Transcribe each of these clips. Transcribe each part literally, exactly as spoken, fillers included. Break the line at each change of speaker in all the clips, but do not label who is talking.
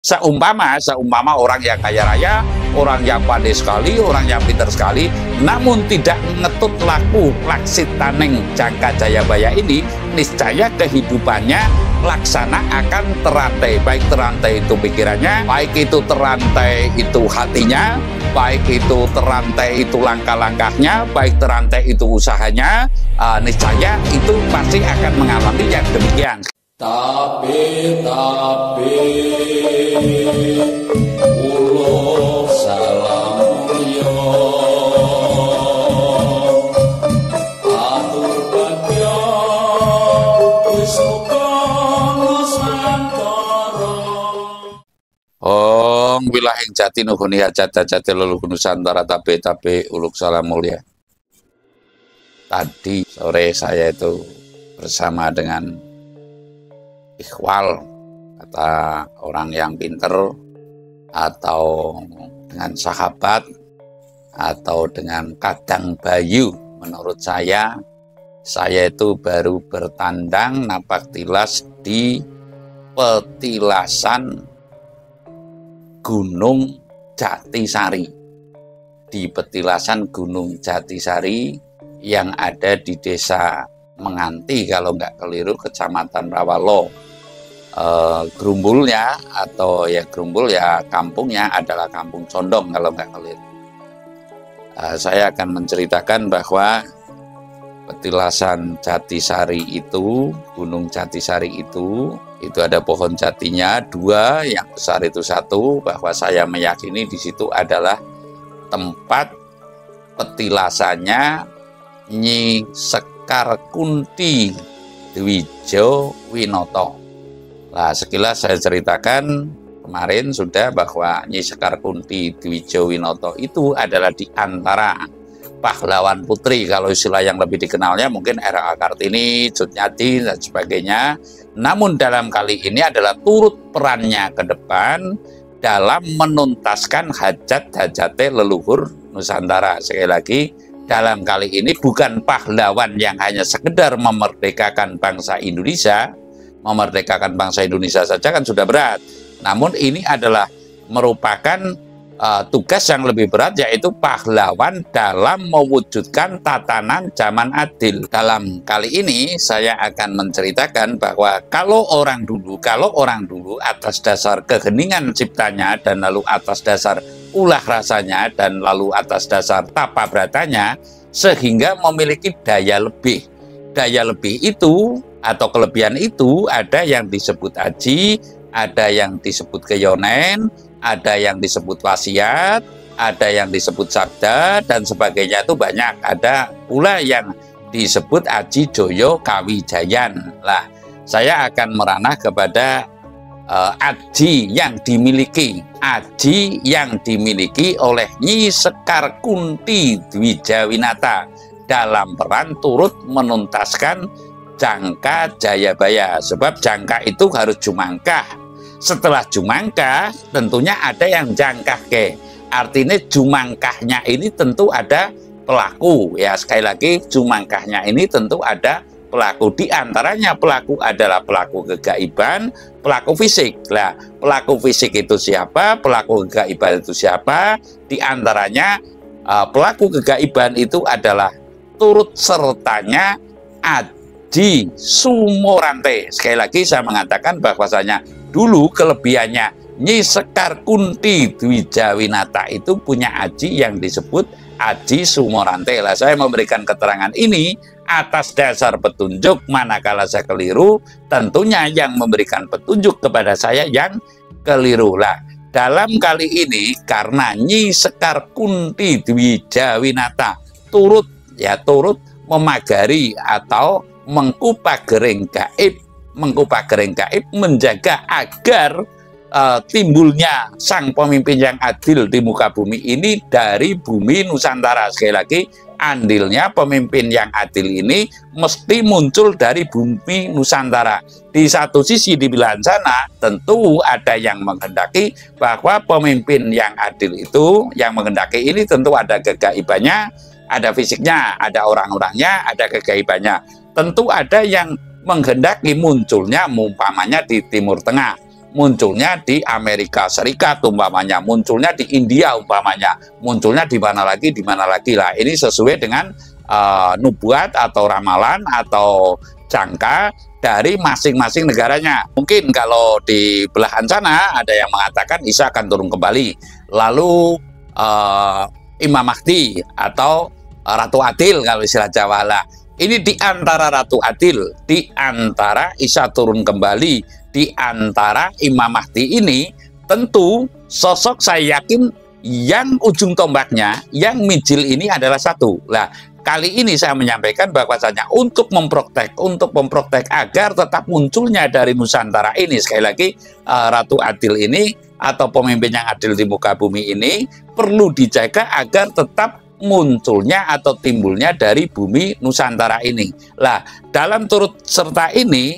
Seumpama, seumpama orang yang kaya raya, orang yang pandai sekali, orang yang pintar sekali, namun tidak ngetut laku laksitaning Jangka Jayabaya ini, niscaya kehidupannya laksana akan terantai. Baik terantai itu pikirannya, baik itu terantai itu hatinya, baik itu terantai itu langkah-langkahnya, baik terantai itu usahanya, uh, niscaya itu pasti akan mengalami yang demikian.
Tapi, tapi, ulo salam yo, atur bagyo, wisoko nusantara.
Om wilahing jati nuhuni hajat jati leluhur Nusantara tabe tabe uluk salam mulia. Tadi sore saya itu bersama dengan ikhwal, kata orang yang pinter, atau dengan sahabat, atau dengan kadang bayu. Menurut saya, saya itu baru bertandang napak tilas di petilasan Gunung Jatisari. Di petilasan Gunung Jatisari yang ada di desa Menganti, kalau nggak keliru, kecamatan Rawalo. E, gerumbulnya atau ya gerumbul ya kampungnya adalah Kampung Condong kalau nggak keliru. E, saya akan menceritakan bahwa petilasan Jatisari itu, Gunung Jatisari itu, itu ada pohon jatinya dua, yang besar itu satu, bahwa saya meyakini di situ adalah tempat petilasannya Nyi Sekar Kunti Dwijo Winoto. Nah, sekilas saya ceritakan kemarin sudah bahwa Nyi Sekar Kunti Dwijo Winoto itu adalah di antara pahlawan putri, kalau istilah yang lebih dikenalnya mungkin R A Kartini, Cutnyati, dan sebagainya. Namun dalam kali ini adalah turut perannya ke depan dalam menuntaskan hajat-hajate leluhur Nusantara. Sekali lagi, dalam kali ini bukan pahlawan yang hanya sekedar memerdekakan bangsa Indonesia. Memerdekakan bangsa Indonesia saja kan sudah berat. Namun ini adalah merupakan uh, tugas yang lebih berat, yaitu pahlawan dalam mewujudkan tatanan zaman adil. Dalam kali ini saya akan menceritakan bahwa kalau orang dulu, kalau orang dulu atas dasar keheningan ciptanya dan lalu atas dasar ulah rasanya dan lalu atas dasar tapa beratanya, sehingga memiliki daya lebih. Daya lebih itu atau kelebihan itu ada yang disebut aji, ada yang disebut keyonen, ada yang disebut wasiat, ada yang disebut sabda, dan sebagainya itu banyak. Ada pula yang disebut aji joyo kawijayan. Lah, saya akan meranah kepada uh, aji yang dimiliki, aji yang dimiliki oleh Nyi Sekar Kunti Dwijawinata dalam peran turut menuntaskan Jangka Jayabaya. Sebab jangka itu harus jumangkah. Setelah jumangkah tentunya ada yang jangkah ke. Artinya jumangkahnya ini tentu ada pelaku. Ya, sekali lagi jumangkahnya ini tentu ada pelaku. Di antaranya pelaku adalah pelaku kegaiban, pelaku fisik. Nah, pelaku fisik itu siapa? Pelaku kegaiban itu siapa? Di antaranya uh, pelaku kegaiban itu adalah turut sertanya Aji Sumorante. Sekali lagi saya mengatakan bahwasanya dulu kelebihannya Nyi Sekar Kunti Dwijawinata itu punya aji yang disebut Aji Sumorante. Lah, saya memberikan keterangan ini atas dasar petunjuk. Manakala saya keliru, tentunya yang memberikan petunjuk kepada saya yang keliru. Lah, dalam kali ini karena Nyi Sekar Kunti Dwijawinata turut ya turut memagari atau mengkupagering gaib, mengkupagering gaib menjaga agar uh, timbulnya sang pemimpin yang adil di muka bumi ini dari bumi Nusantara. Sekali lagi, andilnya pemimpin yang adil ini mesti muncul dari bumi Nusantara. Di satu sisi di belahan sana tentu ada yang menghendaki bahwa pemimpin yang adil itu, yang menghendaki ini tentu ada kegaibannya, ada fisiknya, ada orang-orangnya, ada kegaibannya. Tentu ada yang menghendaki munculnya umpamanya di Timur Tengah. munculnya di Amerika Serikat umpamanya, munculnya di India umpamanya, munculnya di mana lagi, di mana lagi lah. Ini sesuai dengan uh, nubuat atau ramalan atau jangka dari masing-masing negaranya. Mungkin kalau di belahan sana ada yang mengatakan Isa akan turun kembali. Lalu uh, Imam Mahdi atau uh, Ratu Adil kalau istilah Jawa lah. Ini di antara Ratu Adil, di antara Isa turun kembali, di antara Imam Mahdi ini, tentu sosok saya yakin yang ujung tombaknya, yang mijil ini adalah satu. Nah, kali ini saya menyampaikan bahwasanya untuk memprotek, untuk memprotek agar tetap munculnya dari Nusantara ini, sekali lagi uh, Ratu Adil ini atau pemimpin yang adil di muka bumi ini perlu dijaga agar tetap munculnya atau timbulnya dari bumi Nusantara ini. Lah, dalam turut serta ini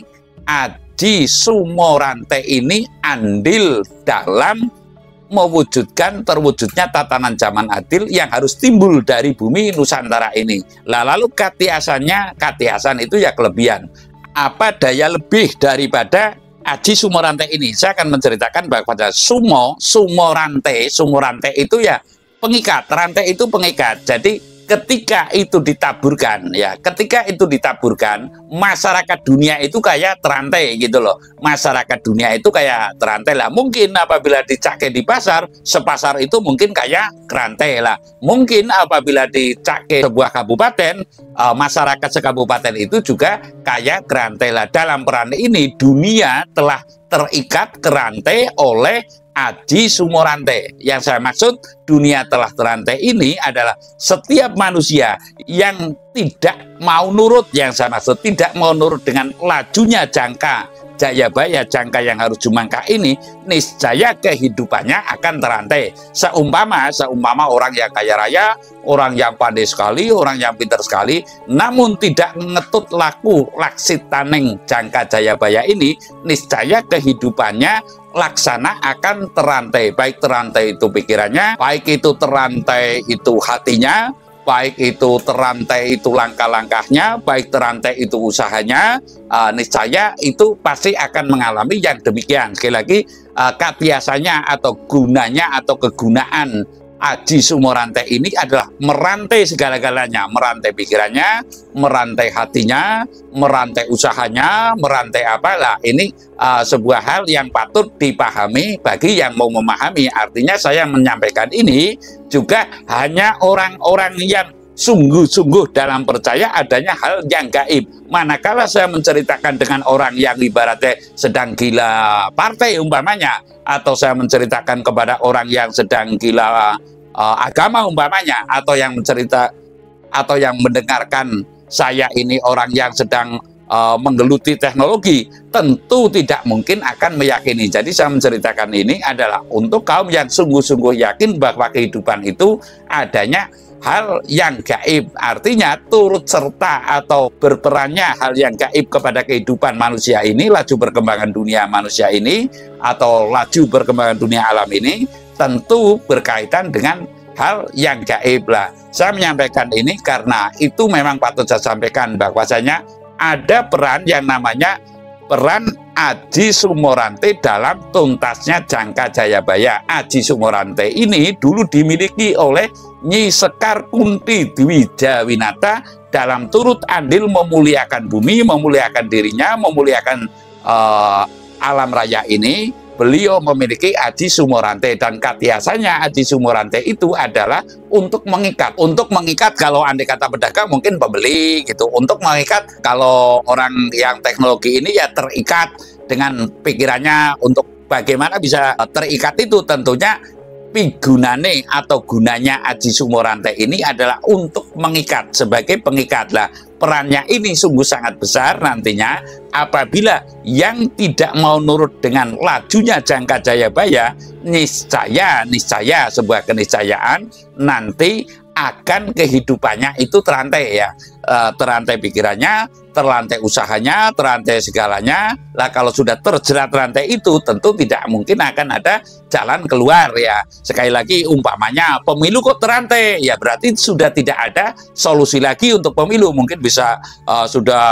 Aji Sumorante ini andil dalam mewujudkan terwujudnya tatanan zaman adil yang harus timbul dari bumi Nusantara ini. Lah, lalu katiasannya, katiasan itu ya kelebihan. Apa daya lebih daripada Aji Sumorante ini? Saya akan menceritakan bahwa sumo, sumorante, sumorante itu ya pengikat, rantai itu pengikat. Jadi ketika itu ditaburkan, ya, ketika itu ditaburkan, masyarakat dunia itu kayak terantai gitu loh. Masyarakat dunia itu kayak terantai lah. Mungkin apabila dicake di pasar, sepasar itu mungkin kayak kerantai lah. Mungkin apabila dicake sebuah kabupaten, uh, masyarakat sekabupaten itu juga kayak kerantai lah. Dalam peran ini dunia telah terikat kerantai oleh Aji Sumorante. Yang saya maksud dunia telah terantai ini adalah setiap manusia yang tidak mau nurut, yang saya maksud tidak mau nurut dengan lajunya jangka Jayabaya, jangka yang harus jumangkah ini, niscaya kehidupannya akan terantai. Seumpama, seumpama orang yang kaya raya, orang yang pandai sekali, orang yang pintar sekali, namun tidak ngetut laku laksitaning jangka Jayabaya ini, niscaya kehidupannya laksana akan terantai. Baik terantai itu pikirannya, baik itu terantai itu hatinya, baik itu terantai itu langkah-langkahnya, baik terantai itu usahanya, uh, niscaya itu pasti akan mengalami yang demikian. Sekali lagi, uh, katiasannya atau gunanya atau kegunaan Aji Sumorante ini adalah merantai segala-galanya, merantai pikirannya, merantai hatinya, merantai usahanya, merantai apalah. Ini uh, sebuah hal yang patut dipahami bagi yang mau memahami. Artinya saya menyampaikan ini juga hanya orang-orang yang sungguh-sungguh dalam percaya adanya hal yang gaib. Manakala saya menceritakan dengan orang yang ibaratnya sedang gila partai umpamanya, atau saya menceritakan kepada orang yang sedang gila uh, agama umpamanya, atau yang mencerita atau yang mendengarkan saya ini orang yang sedang uh, menggeluti teknologi, tentu tidak mungkin akan meyakini. Jadi saya menceritakan ini adalah untuk kaum yang sungguh-sungguh yakin bahwa kehidupan itu adanya hal yang gaib. Artinya turut serta atau berperannya hal yang gaib kepada kehidupan manusia ini, laju perkembangan dunia manusia ini, atau laju perkembangan dunia alam ini, tentu berkaitan dengan hal yang gaib lah. Saya menyampaikan ini karena itu memang patut saya sampaikan bahwasanya ada peran yang namanya peran Aji Sumorante dalam tuntasnya jangka Jayabaya. Aji Sumorante ini dulu dimiliki oleh Nyi Sekar Kunti Dwi Jawinata dalam turut andil memuliakan bumi, memuliakan dirinya, memuliakan uh, alam raya ini. Beliau memiliki Aji Sumorante, dan katiasannya Aji Sumorante itu adalah untuk mengikat. Untuk mengikat kalau andai kata pedagang mungkin pembeli gitu. Untuk mengikat kalau orang yang teknologi ini ya terikat dengan pikirannya. Untuk bagaimana bisa terikat itu tentunya pigunane atau gunanya Aji Sumorante ini adalah untuk mengikat, sebagai pengikat lah. Perannya ini sungguh sangat besar nantinya apabila yang tidak mau nurut dengan lajunya jangka Jayabaya, niscaya, niscaya sebuah keniscayaan nanti akan kehidupannya itu terantai ya, e, terantai pikirannya, terlantai usahanya, terantai segalanya. Lah kalau sudah terjerat rantai itu tentu tidak mungkin akan ada jalan keluar ya. Sekali lagi umpamanya pemilu kok terantai, ya berarti sudah tidak ada solusi lagi untuk pemilu. Mungkin bisa uh, sudah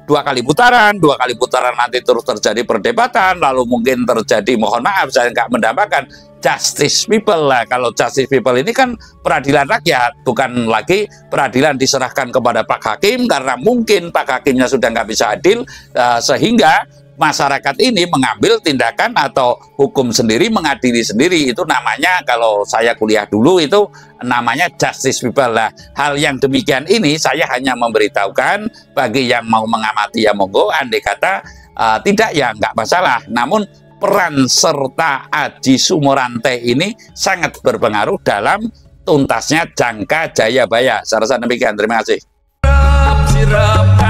dua kali putaran, dua kali putaran nanti terus terjadi perdebatan, lalu mungkin terjadi, mohon maaf saya nggak mendapatkan justice people lah. Kalau justice people ini kan peradilan rakyat, bukan lagi peradilan diserahkan kepada Pak Hakim, karena mungkin Pak Hakimnya sudah nggak bisa adil, uh, sehingga masyarakat ini mengambil tindakan atau hukum sendiri, mengadili sendiri. Itu namanya, kalau saya kuliah dulu itu namanya justice people lah. Hal yang demikian ini saya hanya memberitahukan, bagi yang mau mengamati ya monggo, andai kata uh, tidak ya nggak masalah. Namun peran serta Aji Sumorante ini sangat berpengaruh dalam tuntasnya Jangka Jayabaya. Saya rasa demikian, terima kasih.